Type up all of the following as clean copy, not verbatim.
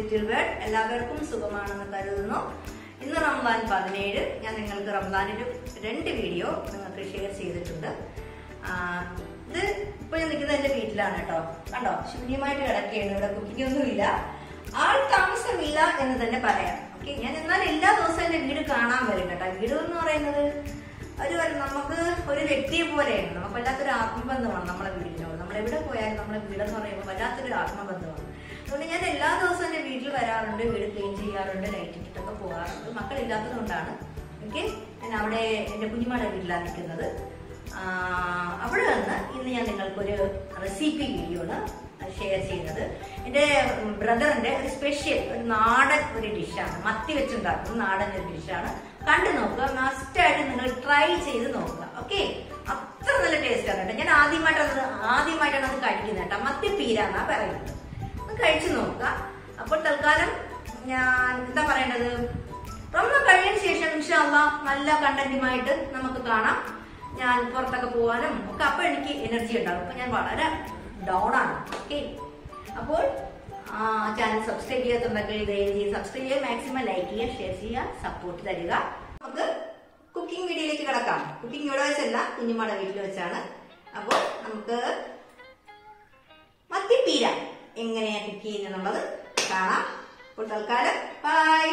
Little word. എല്ലാവർക്കും സുഖമാണെന്ന് കരുതുന്നു. ഇന്ന് റംദാൻ 17. ഞാൻ നിങ്ങൾക്ക് റംദാനിന്റെ 2 വീഡിയോ നിങ്ങൾക്ക് ഷെയർ ചെയ്തിട്ടുണ്ട്. ഇത് ഇപ്പൊ ഞാൻ നിൽക്കുന്നത് എന്റെ വീട്ടിലാണ് കേട്ടോ. കണ്ടോ, ശൂന്യമായിട്ട് കിടക്കുകയാണ്. ഇവിടെ കുക്കിംഗ് ഒന്നുമില്ല, ആൾ താമസമില്ല എന്ന് തന്നെ പറയാം. ഓക്കെ, ഞാൻ എന്നാൽ എല്ലാ ദിവസവും എന്റെ വീട് കാണാൻ വരും കേട്ടോ. വീട് എന്ന് പറയുന്നത് നമുക്ക് ഒരു വ്യക്തിയെ പോലെയാണ്. നമുക്ക് വല്ലാത്തൊരു ആത്മബന്ധമാണ് നമ്മളെ വീടിനോട്. നമ്മളെവിടെ പോയാലും നമ്മളെ വീടെന്ന് പറയുമ്പോൾ വല്ലാത്തൊരു ആത്മബന്ധമാണ്. അതുകൊണ്ട് ഞാൻ എല്ലാ ദിവസവും എന്റെ വീട്ടിൽ വരാറുണ്ട്, വീട് ക്ലീൻ ചെയ്യാറുണ്ട്, ലൈറ്റ് ഇട്ടിട്ടൊക്കെ പോകാറുണ്ട്. മക്കളില്ലാത്തത് കൊണ്ടാണ്. ഓക്കെ, ഞാൻ അവിടെ എന്റെ കുഞ്ഞുമാടെ വീട്ടിലാണ് നിൽക്കുന്നത്. അവിടെ നിന്ന് ഇന്ന് ഞാൻ നിങ്ങൾക്കൊരു റെസിപ്പി വീഡിയോ ആണ് ഷെയർ ചെയ്യുന്നത്. എന്റെ ബ്രദറിന്റെ ഒരു സ്പെഷ്യൽ ഒരു നാടൻ ഒരു ഡിഷാണ്. മത്തി വെച്ചുണ്ടാക്കുന്ന നാടൻ ഒരു ഡിഷാണ്. കണ്ടു നോക്കുക, മസ്റ്റായിട്ട് നിങ്ങൾ ട്രൈ ചെയ്ത് നോക്കുക. ഓക്കെ, അത്ര നല്ല ടേസ്റ്റ് ആണ് കേട്ടോ. ഞാൻ ആദ്യമായിട്ടാണ് അത് കഴിക്കുന്നത് കേട്ടോ. മത്തിപ്പീര എന്നാ പറയുന്നത്. ഒന്ന് കഴിച്ചു നോക്കുക. അപ്പോൾ തൽക്കാലം ഞാൻ എന്താ പറയേണ്ടത്, റംദാൻ കഴിഞ്ഞതിന് ശേഷം ഇൻഷാ അല്ലാഹ് നല്ല കണ്ടന്റുമായിട്ട് നമുക്ക് കാണാം. ഞാൻ പുറത്തൊക്കെ പോകാനും ഒക്കെ അപ്പൊ എനിക്ക് എനർജി ഉണ്ടാകും. അപ്പൊ ഞാൻ വളരെ ഡൗൺ ആണ്. ഓക്കെ, അപ്പോൾ ചാനൽ സബ്സ്ക്രൈബ് ചെയ്യാത്തുണ്ടെങ്കിൽ ദയവ് സബ്സ്ക്രൈബ് ചെയ്യുക, മാക്സിമം ലൈക്ക് ചെയ്യുക, ഷെയർ ചെയ്യുക, സപ്പോർട്ട് തരിക. നമുക്ക് കുക്കിംഗ് വീഡിയോയിലേക്ക് കിടക്കാം. കുക്കിംഗ് ഇവിടെ വെച്ചല്ല, കുഞ്ഞുമാടെ വീട്ടിൽ വെച്ചാണ്. അപ്പോൾ നമുക്ക് മത്തിപ്പീര എങ്ങനെയാ കുക്ക് ചെയ്യുന്നത് കാണാം. അപ്പോൾ തൽക്കാലം ബൈ.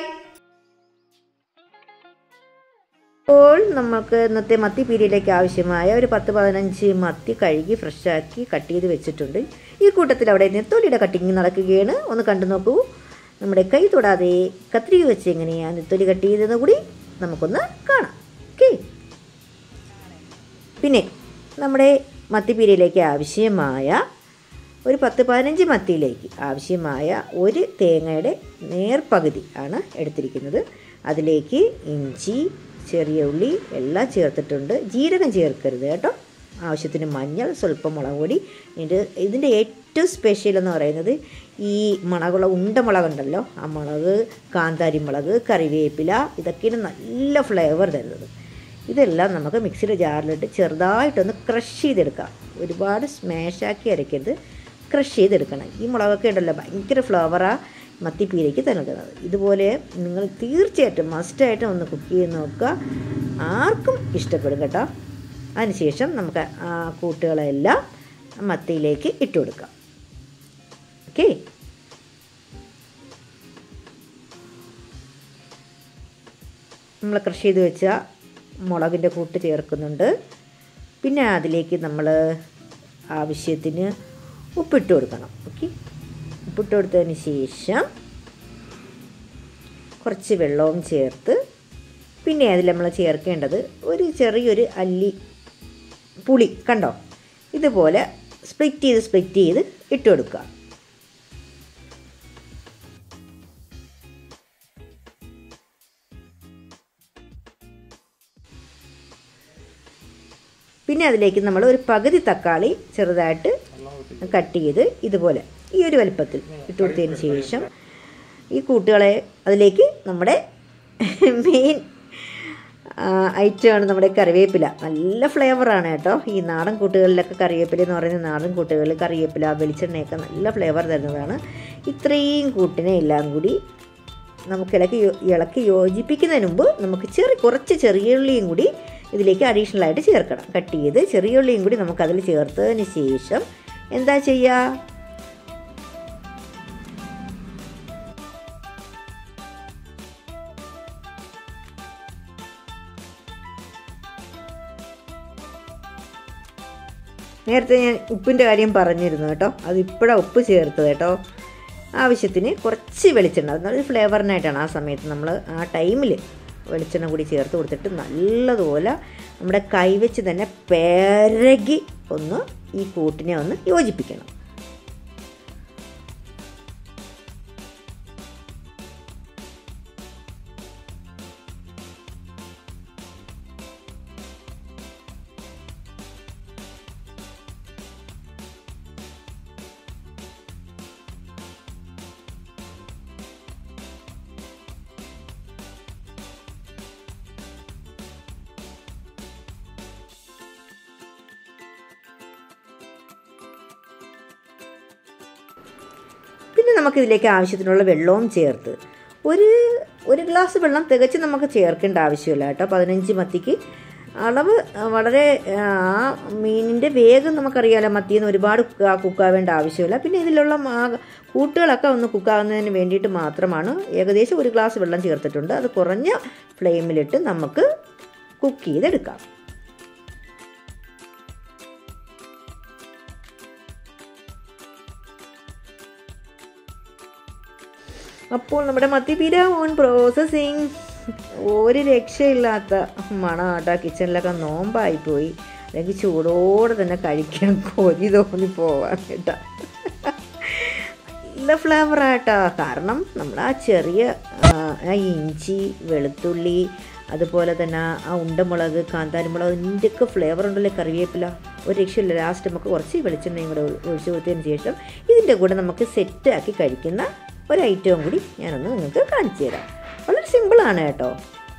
അപ്പോൾ നമുക്ക് ഇന്നത്തെ മത്തിപ്പീരയിലേക്ക് ആവശ്യമായ ഒരു 10-15 മത്തി കഴുകി ഫ്രഷാക്കി കട്ട് ചെയ്ത് വെച്ചിട്ടുണ്ട്. ഈ കൂട്ടത്തിൽ അവിടെ നെത്തോലിയുടെ കട്ടിങ് നടക്കുകയാണ്. ഒന്ന് കണ്ടു നോക്കൂ. നമ്മുടെ കൈ തൊടാതെ കത്രിക വെച്ച് എങ്ങനെയാണ് നെത്തോലി കട്ട് ചെയ്തതെന്ന് കൂടി നമുക്കൊന്ന് കാണാം. ഓക്കെ, പിന്നെ നമ്മുടെ മത്തിപ്പീരയിലേക്ക് ആവശ്യമായ ഒരു 10-15 മത്തിയിലേക്ക് ആവശ്യമായ ഒരു തേങ്ങയുടെ നേർപകുതി ആണ് എടുത്തിരിക്കുന്നത്. അതിലേക്ക് ഇഞ്ചി, ചെറിയ ഉള്ളി എല്ലാം ചേർത്തിട്ടുണ്ട്. ജീരകം ചേർക്കരുത് കേട്ടോ. ആവശ്യത്തിന് മഞ്ഞൾ, സ്വല്പം മുളക് പൊടി. ഇതിൻ്റെ ഏറ്റവും സ്പെഷ്യൽ എന്ന് പറയുന്നത് ഈ ഉണ്ടമുളകുണ്ടല്ലോ, ആ മുളക്, കാന്താരി മുളക്, കറിവേപ്പില, ഇതൊക്കെയാണ് നല്ല ഫ്ലേവർ തരുന്നത്. ഇതെല്ലാം നമുക്ക് മിക്സിയുടെ ജാറിലിട്ട് ചെറുതായിട്ടൊന്ന് ക്രഷ് ചെയ്തെടുക്കാം. ഒരുപാട് സ്മാഷാക്കി അരയ്ക്കരുത്, ക്രഷ് ചെയ്തെടുക്കണം. ഈ മുളകൊക്കെ ഉണ്ടല്ലോ, ഭയങ്കര ഫ്ലേവറാണ് മത്തിപ്പീരയ്ക്ക് നൽകുന്നത്. ഇതുപോലെ നിങ്ങൾ തീർച്ചയായിട്ടും മസ്റ്റായിട്ടും ഒന്ന് കുക്ക് ചെയ്ത് നോക്കുക. ആർക്കും ഇഷ്ടപ്പെടും കേട്ടോ. അതിനുശേഷം നമുക്ക് ആ കൂട്ടുകളെല്ലാം മത്തിയിലേക്ക് ഇട്ട് കൊടുക്കാം. ഓക്കെ, നമ്മൾ ക്രഷ് ചെയ്ത് വെച്ച മുളകിൻ്റെ കൂട്ട് ചേർക്കുന്നുണ്ട്. പിന്നെ അതിലേക്ക് നമ്മൾ ആവശ്യത്തിന് ഉപ്പിട്ട് കൊടുക്കണം. ഓക്കെ, ഉപ്പിട്ട് കൊടുത്തതിന് ശേഷം കുറച്ച് വെള്ളവും ചേർത്ത്, പിന്നെ അതിൽ നമ്മൾ ചേർക്കേണ്ടത് ഒരു ചെറിയൊരു അല്ലി പുളി. കണ്ടോ, ഇതുപോലെ സ്പ്ലിറ്റ് ചെയ്ത് ഇട്ട് കൊടുക്കുക. പിന്നെ അതിലേക്ക് നമ്മൾ ഒരു പകുതി തക്കാളി ചെറുതായിട്ട് കട്ട് ചെയ്ത് ഇതുപോലെ ഈ ഒരു വലുപ്പത്തിൽ ഇട്ട് കൊടുത്തതിന് ശേഷം ഈ കൂട്ടുകളെ അതിലേക്ക് നമ്മുടെ മെയിൻ ഐറ്റമാണ് നമ്മുടെ കറിവേപ്പില. നല്ല ഫ്ലേവറാണ് കേട്ടോ. ഈ നാടൻ കൂട്ടുകളിലൊക്കെ കറിവേപ്പില എന്ന് പറയുന്ന നാടൻ കൂട്ടുകളിൽ കറിവേപ്പില, വെളിച്ചെണ്ണയൊക്കെ നല്ല ഫ്ലേവർ തരുന്നതാണ്. ഇത്രയും കൂട്ടിനെ എല്ലാം കൂടി നമുക്ക് ഇളക്കി യോജിപ്പിക്കുന്നതിന് മുമ്പ് നമുക്ക് കുറച്ച് ചെറിയ ഉള്ളിയും കൂടി ഇതിലേക്ക് അഡീഷണലായിട്ട് ചേർക്കണം. കട്ട് ചെയ്ത് ചെറിയ ഉള്ളിയും കൂടി നമുക്കതിൽ ചേർത്തതിന് ശേഷം എന്താ ചെയ്യുക, നേരത്തെ ഞാൻ ഉപ്പിൻ്റെ കാര്യം പറഞ്ഞിരുന്നു കേട്ടോ. അതിപ്പോഴാണ് ഉപ്പ് ചേർത്തത് കേട്ടോ. ആവശ്യത്തിന് കുറച്ച് വെളിച്ചെണ്ണ, അതൊരു ഫ്ലേവറിനായിട്ടാണ്. ആ സമയത്ത് നമ്മൾ ആ ടൈമിൽ വെളിച്ചെണ്ണ കൂടി ചേർത്ത് കൊടുത്തിട്ട് നല്ലതുപോലെ നമ്മുടെ കൈവച്ച് തന്നെ പെരകി ഒന്ന് ഈ കൂട്ടിനെ ഒന്ന് യോജിപ്പിക്കണം. നമുക്കിതിലേക്ക് ആവശ്യത്തിനുള്ള വെള്ളവും ചേർത്ത് ഒരു ഗ്ലാസ് വെള്ളം തികച്ച് നമുക്ക് ചേർക്കേണ്ട ആവശ്യമില്ല കേട്ടോ. 15 മത്തിക്ക് അളവ് വളരെ ആ മീനിൻ്റെ വേഗം നമുക്കറിയാമല്ലോ, മത്തിയെന്ന് ഒരുപാട് കുക്കാവേണ്ട ആവശ്യമില്ല. പിന്നെ ഇതിലുള്ള കൂട്ടുകളൊക്കെ ഒന്ന് കുക്കാവുന്നതിന് വേണ്ടിയിട്ട് മാത്രമാണ് ഏകദേശം 1 ഗ്ലാസ് വെള്ളം ചേർത്തിട്ടുണ്ട്. അത് കുറഞ്ഞ ഫ്ലെയിമിലിട്ട് നമുക്ക് കുക്ക് ചെയ്തെടുക്കാം. അപ്പോൾ നമ്മുടെ മത്തിപ്പീര ഓൺ പ്രോസസ്സിങ്. ഒരു രക്ഷയില്ലാത്ത മണമാട്ടോ. കിച്ചണിലൊക്കെ നോമ്പായിപ്പോയി, അല്ലെങ്കിൽ ചൂടോടെ തന്നെ കഴിക്കാൻ കൊതി തോന്നിപ്പോവാൻ കേട്ടോ. നല്ല ഫ്ലേവറാട്ടോ. കാരണം നമ്മൾ ആ ചെറിയ ഇഞ്ചി, വെളുത്തുള്ളി, അതുപോലെ തന്നെ ആ ഉണ്ടമുളക്, കാന്താരിമുളക്, ഇതിൻ്റെയൊക്കെ ഫ്ലേവർ ഉണ്ടല്ലോ, കറിവേപ്പില, ഒരു രക്ഷയില്ല. ലാസ്റ്റ് നമുക്ക് കുറച്ച് വെളിച്ചെണ്ണയും കൂടെ ഒഴിച്ച് കൊടുത്തതിന് ശേഷം ഇതിൻ്റെ കൂടെ നമുക്ക് സെറ്റാക്കി കഴിക്കുന്ന ഒരു ഐറ്റവും കൂടി ഞാനൊന്ന് നിങ്ങൾക്ക് കാണിച്ചു തരാം. വളരെ സിമ്പിളാണ് കേട്ടോ.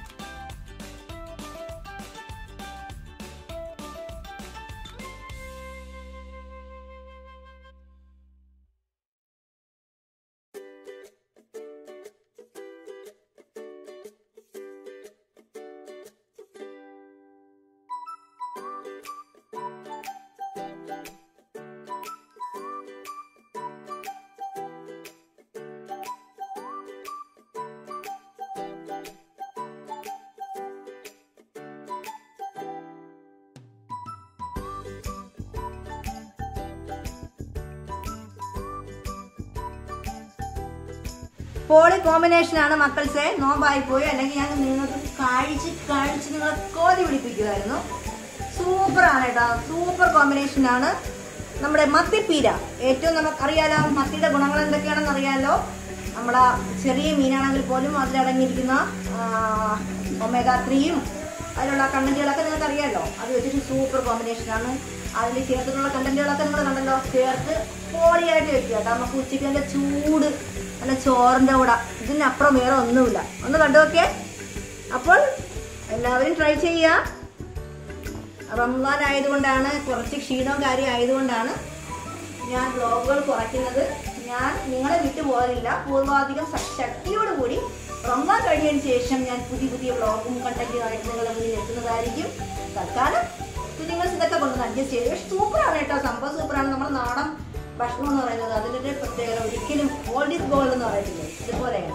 പൊളി കോമ്പിനേഷനാണ് മക്കൾസെ. നോമ്പായിപ്പോയി, അല്ലെങ്കിൽ ഞാൻ നിങ്ങൾക്ക് കഴിച്ച് നിങ്ങളെ കോതി പിടിപ്പിക്കുമായിരുന്നു. സൂപ്പറാണ് കേട്ടോ, സൂപ്പർ കോമ്പിനേഷനാണ് നമ്മുടെ മത്തിപ്പീര. ഏറ്റവും നമുക്കറിയാലോ മത്തിയുടെ ഗുണങ്ങൾ എന്തൊക്കെയാണെന്ന് അറിയാലോ. നമ്മുടെ ചെറിയ മീനാണെങ്കിൽ പോലും അതിലടങ്ങിയിരിക്കുന്ന ഒമേഗ 3യും അതിലുള്ള കണ്ടന്റുകളൊക്കെ നിങ്ങൾക്ക് അറിയാമല്ലോ. അത് വെച്ചിട്ട് സൂപ്പർ കോമ്പിനേഷനാണ്. അതിൽ ചേർത്തിട്ടുള്ള കണ്ടന്റുകളൊക്കെ നിങ്ങൾ കണ്ടല്ലോ. ചേർത്ത് പൊളിയായിട്ട് വെക്കുക കേട്ടോ. നമുക്ക് ഉച്ചയ്ക്ക് നല്ല ചൂട് നല്ല ചോറിൻ്റെ കൂടെ, ഇതിനപ്പുറം വേറെ ഒന്നുമില്ല. ഒന്ന് കണ്ടു നോക്കിയേ. അപ്പോൾ എല്ലാവരും ട്രൈ ചെയ്യുക. റംസാൻ ആയതുകൊണ്ടാണ്, കുറച്ച് ക്ഷീണവും കാര്യം ആയതുകൊണ്ടാണ് ഞാൻ വ്ളോഗുകൾ കുറയ്ക്കുന്നത്. ഞാൻ നിങ്ങളെ വിട്ടു പോകാനില്ല. പൂർവാധികം ശക്തിയോടുകൂടി റംസാൻ കഴിഞ്ഞതിന് ശേഷം ഞാൻ പുതിയ വ്ളോഗും കണ്ടന്റുമായിട്ട് നിങ്ങളുടെ മുന്നിൽ എത്തുന്നതായിരിക്കും. തൽക്കാലം കുഞ്ഞുങ്ങൾ ഇതൊക്കെ കൊണ്ടുവന്ന് അഡ്ജസ്റ്റ് ചെയ്ത്. പക്ഷെ സൂപ്പറാണ് കേട്ടോ, സംഭവം സൂപ്പറാണ്. നമ്മുടെ നാടൻ ഭക്ഷണം എന്ന് പറയുന്നത് അതിൻ്റെ പ്രത്യേകത ഒരിക്കലും ഓൾഡ് ഈസ് ഗോൾഡ് എന്ന് പറയത്തില്ലേ, ഇതുപോലെയാണ്.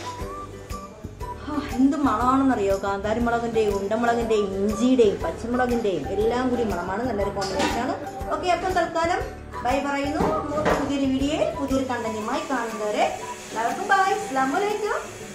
എന്ത് മണമാണെന്നറിയോ, കാന്താരിമുളകിൻ്റെയും ഉണ്ടമുളകിൻ്റെയും ഇഞ്ചിയുടെയും പച്ചമുളകിൻ്റെയും എല്ലാം കൂടി മണമാണ്. നല്ലൊരു കോമ്പിനേഷനാണ്. ഓക്കെ, അപ്പം തൽക്കാലം ബൈ പറയുന്നു. പുതിയൊരു വീഡിയോയിൽ പുതിയൊരു കണ്ടന്റുമായി കാണുന്നവരെ എല്ലാവർക്കും ബൈ. അസ്സലാമു അലൈക്കും.